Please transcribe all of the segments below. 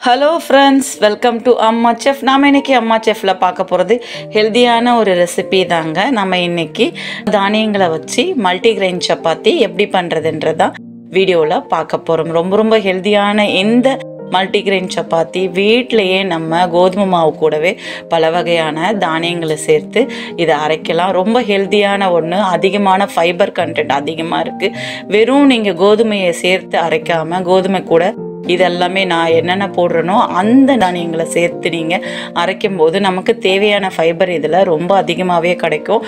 Hello friends, welcome to Amma chef. நாம் இன்றைக்கி அம்மா செஃப்பில் பார்க்க போகிறது ஹெல்த்தியான ஒரு ரெசிபி தாங்க. நம்ம இன்றைக்கி தானியங்களை வச்சு மல்டிகிரெயின் சப்பாத்தி எப்படி பண்ணுறதுன்றதான் வீடியோவில் பார்க்க போகிறோம். ரொம்ப ஹெல்த்தியான இந்த மல்டிகிரெயின் சப்பாத்தி வீட்டிலையே நம்ம கோதுமை மாவு கூடவே பல வகையான தானியங்களை சேர்த்து இதை அரைக்கலாம். ரொம்ப ஹெல்த்தியான ஒன்று, அதிகமான ஃபைபர் கண்டென்ட் அதிகமாக இருக்குது. வெறும் நீங்கள் கோதுமையை சேர்த்து அரைக்காமல் கோதுமை கூட இதெல்லாமே நான் என்னென்ன போடுறேனோ அந்த தானியங்களை சேர்த்து நீங்கள் அரைக்கும் போது நமக்கு தேவையான ஃபைபர் இதில் ரொம்ப அதிகமாகவே கிடைக்கும்.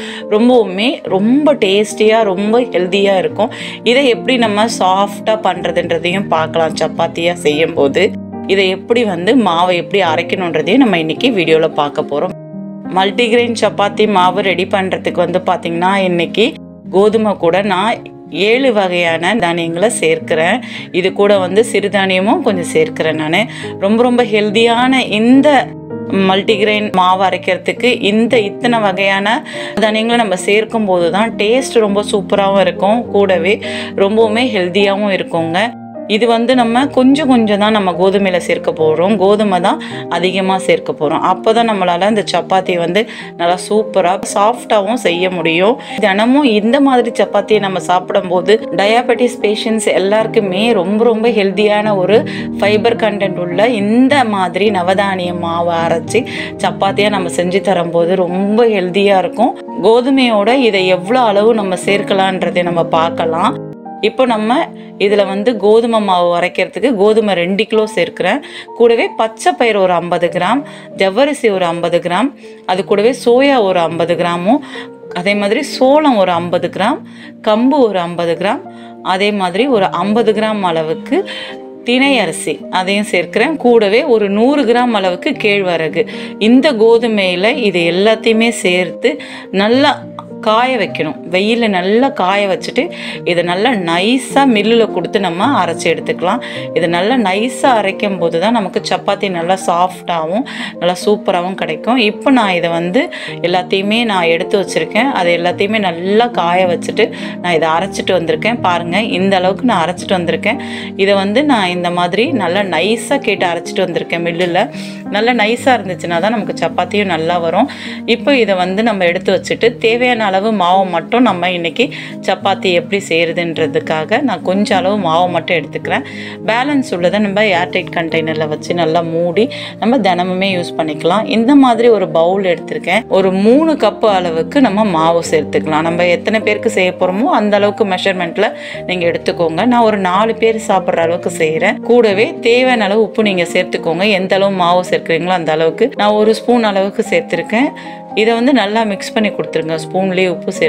ரொம்ப டேஸ்டியாக ரொம்ப ஹெல்த்தியாக இருக்கும். இதை எப்படி நம்ம சாஃப்டாக பண்ணுறதுன்றதையும் பார்க்கலாம். சப்பாத்தியாக செய்யும்போது இதை எப்படி மாவை எப்படி அரைக்கணுன்றதையும் நம்ம இன்றைக்கி வீடியோவில் பார்க்க போகிறோம். மல்டிகிரெயின் சப்பாத்தி மாவு ரெடி பண்ணுறதுக்கு பார்த்திங்கன்னா இன்றைக்கி கோதுமை கூட நான் 7 வகையான தானியங்களை சேர்க்கிறேன். இது கூட சிறுதானியமும் கொஞ்சம் சேர்க்கிறேன். நான் ரொம்ப ஹெல்த்தியான இந்த மல்டிகிரெயின் மாவு அரைக்கிறதுக்கு இத்தனை வகையான தானியங்களை நம்ம சேர்க்கும் போது தான் டேஸ்ட் ரொம்ப சூப்பராகவும் இருக்கும், கூடவே ரொம்பவுமே ஹெல்த்தியாகவும் இருக்குங்க. இது நம்ம கொஞ்சம் தான் நம்ம கோதுமையில் சேர்க்க போகிறோம். கோதுமை தான் அதிகமாக சேர்க்க போகிறோம். அப்போ தான் நம்மளால் இந்த சப்பாத்தி நல்லா சூப்பராக சாஃப்டாகவும் செய்ய முடியும். தினமும் இந்த மாதிரி சப்பாத்தியை நம்ம சாப்பிடும்போது டயாபெட்டிஸ் பேஷண்ட்ஸ் எல்லாருக்குமே ரொம்ப ஹெல்த்தியான ஒரு ஃபைபர் கண்டென்ட் உள்ள இந்த மாதிரி நவதானிய மாவை அரைச்சி சப்பாத்தியாக நம்ம செஞ்சு தரும்போது ரொம்ப ஹெல்த்தியாக இருக்கும். கோதுமையோட இதை எவ்வளோ அளவு நம்ம சேர்க்கலான்றதை நம்ம பார்க்கலாம். இப்போ நம்ம இதில் கோதுமை மாவு அரைக்கிறதுக்கு கோதுமை 2 கிலோ சேர்க்கிறேன். கூடவே பச்சை பயிறு ஒரு 50 கிராம், ஜவ்வரிசி ஒரு 50 கிராம், அது கூடவே சோயா ஒரு 50 கிராமும், அதே மாதிரி சோளம் ஒரு 50 கிராம், கம்பு ஒரு 50 கிராம், அதே மாதிரி ஒரு 50 கிராம் அளவுக்கு திணை அரிசி அதையும் சேர்க்கிறேன். கூடவே ஒரு 100 கிராம் அளவுக்கு கேழ்வரகு. இந்த கோதுமையில் இது எல்லாத்தையுமே சேர்த்து நல்லா காய வைக்கணும். வெயிலில் நல்லா காய வச்சுட்டு இதை நல்லா நைஸாக மில்லில் கொடுத்து நம்ம அரைச்சி எடுத்துக்கலாம். இதை நல்லா நைஸாக அரைக்கும் போது தான் நமக்கு சப்பாத்தி நல்லா சாஃப்டாகவும் நல்லா சூப்பராகவும் கிடைக்கும். இப்போ நான் இதை எல்லாத்தையுமே நான் எடுத்து வச்சுருக்கேன். அதை எல்லாத்தையுமே நல்லா காய வச்சுட்டு நான் இதை அரைச்சிட்டு வந்திருக்கேன். பாருங்கள், இந்த அளவுக்கு நான் அரைச்சிட்டு வந்திருக்கேன். இதை நான் இந்த மாதிரி நல்லா நைஸாக கேட்டு அரைச்சிட்டு வந்திருக்கேன். மில்லில் நல்லா நைஸாக இருந்துச்சுன்னா தான் நமக்கு சப்பாத்தியும் நல்லா வரும். இப்போ இதை நம்ம எடுத்து வச்சுட்டு தேவையான அளவு மாவு மட்டும் நம்ம இன்றைக்கி சப்பாத்தி எப்படி செய்கிறதுன்றதுக்காக நான் கொஞ்சம் அளவு மாவு மட்டும் எடுத்துக்கிறேன். பேலன்ஸ் உள்ளதை நம்ம ஏர்டைட் கண்டெய்னரில் வச்சு நல்லா மூடி நம்ம தினமுமே யூஸ் பண்ணிக்கலாம். இந்த மாதிரி ஒரு பவுல் எடுத்திருக்கேன். ஒரு 3 கப்பு அளவுக்கு நம்ம மாவு சேர்த்துக்கலாம். நம்ம எத்தனை பேருக்கு செய்ய போகிறோமோ அந்த அளவுக்கு மெஷர்மெண்ட்டில் நீங்கள் எடுத்துக்கோங்க. நான் ஒரு 4 பேர் சாப்பிட்ற அளவுக்கு செய்கிறேன். கூடவே தேவையான அளவு உப்பு நீங்கள் சேர்த்துக்கோங்க. எந்த அளவு மாவு சேர்க்குறீங்களோ அந்த அளவுக்கு. நான் 1 ஸ்பூன் அளவுக்கு சேர்த்துருக்கேன். இதை நல்லா மிக்ஸ் பண்ணி கொடுத்துருங்க. ஸ்பூன்லேயே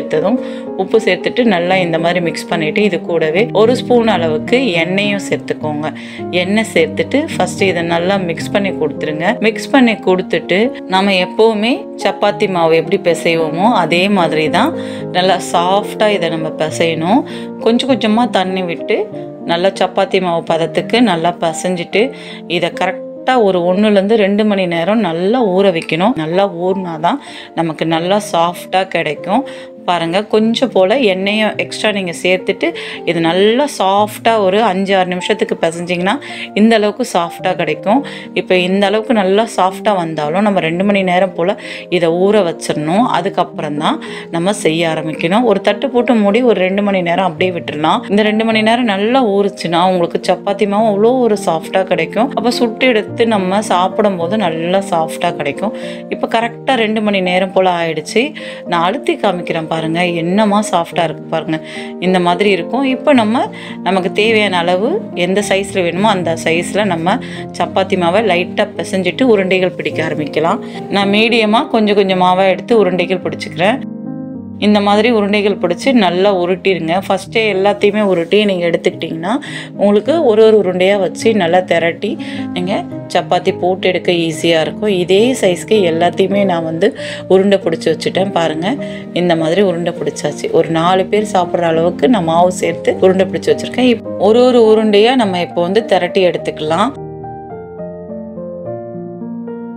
உப்பு சேர்த்துட்டு நல்லா இந்த மாதிரி மிக்ஸ் பண்ணிவிட்டு இது கூடவே 1 ஸ்பூன் அளவுக்கு எண்ணெயும் சேர்த்துக்கோங்க. எண்ணெய் சேர்த்துட்டு ஃபஸ்ட்டு இதை நல்லா மிக்ஸ் பண்ணி கொடுத்துருங்க. மிக்ஸ் பண்ணி கொடுத்துட்டு நம்ம எப்போவுமே சப்பாத்தி மாவு எப்படி பிசைவோமோ அதே மாதிரி தான் நல்லா சாஃப்டாக இதை நம்ம பிசையணும். கொஞ்சமாக தண்ணி விட்டு நல்லா சப்பாத்தி மாவு பதத்துக்கு நல்லா பிசைஞ்சிட்டு இதை கரெக்டாக ஒரு 1-2 மணி நேரம் நல்லா ஊற வைக்கணும். நல்லா ஊறினாதான் நமக்கு நல்லா சாஃப்டாக கிடைக்கும். பாருங்கள், கொஞ்சம் போல் எண்ணெயும் எக்ஸ்ட்ரா நீங்கள் சேர்த்துட்டு இது நல்லா சாஃப்டாக ஒரு 5-6 நிமிஷத்துக்கு பிசைஞ்சிங்கன்னா இந்த அளவுக்கு சாஃப்டாக கிடைக்கும். இப்போ இந்த அளவுக்கு நல்லா சாஃப்டாக வந்தாலும் நம்ம 2 மணி நேரம் போல் இதை ஊற வச்சிடணும். அதுக்கப்புறம் தான் நம்ம செய்ய ஆரம்பிக்கணும். ஒரு தட்டு போட்டு மூடி ஒரு 2 மணி நேரம் அப்படியே விட்டுடலாம். இந்த 2 மணி நேரம் நல்லா ஊறிச்சுன்னா உங்களுக்கு சப்பாத்தி மாவும் அவ்வளோ ஒரு சாஃப்டாக கிடைக்கும். அப்போ சுட்டு எடுத்து நம்ம சாப்பிடும் போது நல்லா சாஃப்டாக கிடைக்கும். இப்போ கரெக்டாக 2 மணி நேரம் போல் ஆயிடுச்சு. நான் அழுத்தி காமிக்கிறேன். பாருங்கள், என்னமா சாஃப்டாக இருக்குது பாருங்கள். இந்த மாதிரி இருக்கும். இப்போ நமக்கு தேவையான அளவு எந்த சைஸில் வேணுமோ அந்த சைஸில் நம்ம சப்பாத்தி மாவை லைட்டாக பிசைஞ்சிட்டு உருண்டைகள் பிடிக்க ஆரம்பிக்கலாம். நான் மீடியமாக கொஞ்சம் மாவை எடுத்து உருண்டைகள் பிடிச்சிக்கிறேன். இந்த மாதிரி உருண்டைகள் பிடிச்சி நல்லா உருட்டிடுங்க. ஃபஸ்ட்டே எல்லாத்தையுமே உருட்டி நீங்கள் எடுத்துக்கிட்டிங்கன்னா உங்களுக்கு ஒரு உருண்டையாக வச்சு நல்லா திரட்டி நீங்கள் சப்பாத்தி போட்டு எடுக்க ஈஸியாக இருக்கும். இதே சைஸ்க்கு எல்லாத்தையுமே நான் உருண்டை பிடிச்சி வச்சுட்டேன். பாருங்கள், இந்த மாதிரி உருண்டை பிடிச்சாச்சு. ஒரு 4 பேர் சாப்பிட்ற அளவுக்கு நான் மாவு சேர்த்து உருண்டை பிடிச்சி வச்சுருக்கேன். ஒரு உருண்டையாக நம்ம இப்போ திரட்டி எடுத்துக்கலாம்.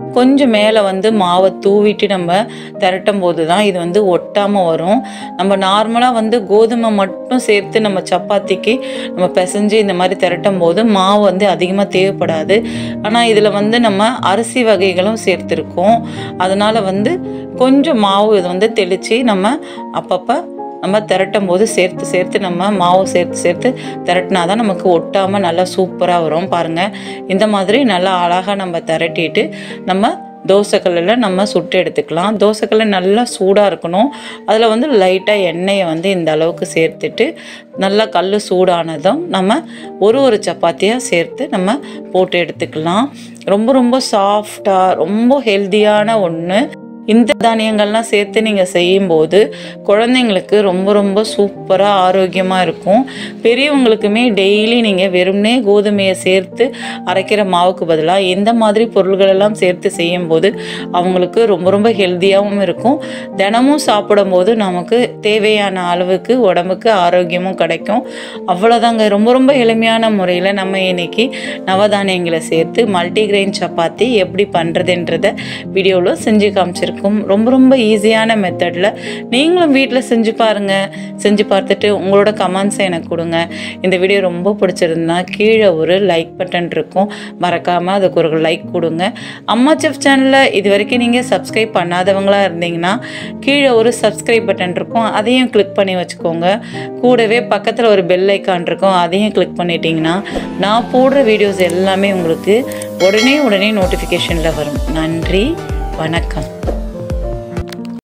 கொஞ்சம் மேலே வந்து மாவை தூவிட்டு நம்ம திரட்டும் போது தான் இது வந்து ஒட்டாமல் வரும். நம்ம நார்மலாக வந்து கோதுமை மட்டும் சேர்த்து நம்ம சப்பாத்திக்கு நம்ம பிசைஞ்சு இந்த மாதிரி திரட்டும் போது மாவு வந்து அதிகமாக தேவைப்படாது. ஆனால் இதில் வந்து நம்ம அரிசி வகைகளும் சேர்த்துருக்கோம். அதனால் வந்து கொஞ்சம் மாவு இது வந்து தெளித்து நம்ம அப்பப்போ நம்ம திரட்டும் போது சேர்த்து நம்ம மாவு சேர்த்து திரட்டினா தான் நமக்கு ஒட்டாமல் நல்லா சூப்பராக வரும். பாருங்கள், இந்த மாதிரி நல்லா அழகாக நம்ம திரட்டிட்டு நம்ம தோசைக்கல்லில் நம்ம சுட்டு எடுத்துக்கலாம். தோசைக்கல்ல நல்லா சூடாக இருக்கணும். அதில் வந்து லைட்டாக எண்ணெயை வந்து இந்த அளவுக்கு சேர்த்துட்டு நல்லா கல் சூடானதும் நம்ம ஒரு சப்பாத்தியாக சேர்த்து நம்ம போட்டு எடுத்துக்கலாம். ரொம்ப சாஃப்டாக ரொம்ப ஹெல்த்தியான ஒன்று. இந்த தானியங்கள்லாம் சேர்த்து நீங்கள் செய்யும்போது குழந்தைங்களுக்கு ரொம்ப சூப்பராக ஆரோக்கியமாக இருக்கும். பெரியவங்களுக்குமே டெய்லி நீங்கள் வெறும்னே கோதுமையை சேர்த்து அரைக்கிற மாவுக்கு பதிலாக இந்த மாதிரி பொருள்களெல்லாம் சேர்த்து செய்யும்போது அவங்களுக்கு ரொம்ப ஹெல்த்தியாகவும் இருக்கும். தினமும் சாப்பிடும்போது நமக்கு தேவையான அளவுக்கு உடம்புக்கு ஆரோக்கியமும் கிடைக்கும். அவ்வளோதாங்க. ரொம்ப எளிமையான முறையில் நம்ம இன்னைக்கு நவதானியங்களை சேர்த்து மல்டிகிரெயின் சப்பாத்தி எப்படி பண்ணுறதுன்றத வீடியோவில் செஞ்சு காமிச்சிருக்கோம். ரொம்ப ஈஸியான மெத்தடில் நீங்களும் வீட்டில் செஞ்சு பாருங்கள். செஞ்சு பார்த்துட்டு உங்களோட கமெண்ட்ஸை எனக்கு கொடுங்க. இந்த வீடியோ ரொம்ப பிடிச்சிருந்தா கீழே ஒரு லைக் பட்டன் இருக்கும், மறக்காமல் அதுக்கு ஒரு லைக் கொடுங்க. அம்மா செஃப் சேனலில் இது வரைக்கும் நீங்கள் சப்ஸ்கிரைப் பண்ணாதவங்களாக இருந்தீங்கன்னா கீழே ஒரு சப்ஸ்கிரைப் பட்டன் இருக்கும், அதையும் கிளிக் பண்ணி வச்சுக்கோங்க. கூடவே பக்கத்தில் ஒரு பெல் ஐக்கான் இருக்கும், அதையும் கிளிக் பண்ணிட்டீங்கன்னா நான் போடுற வீடியோஸ் எல்லாமே உங்களுக்கு உடனே நோட்டிஃபிகேஷனில் வரும். நன்றி, வணக்கம்.